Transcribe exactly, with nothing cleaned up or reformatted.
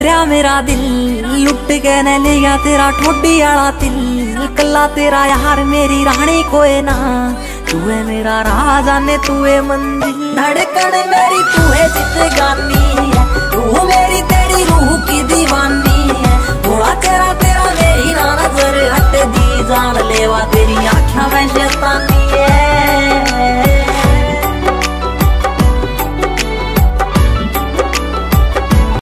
भरया मेरा दिल लुट के न ले गया तेरा ठोडी आला दिल। कला तेरा यार मेरी रानी कोई ना, तू है मेरा राजा ने तू है मंजिल। धड़कन मेरी तू है जिंदगानी है, तू मेरी तेरी रूह की दीवानी है। थोड़ा तेरा तेरा मेरी ना नजर हट दी, जान लेवा तेरी आँखों में शैतानी।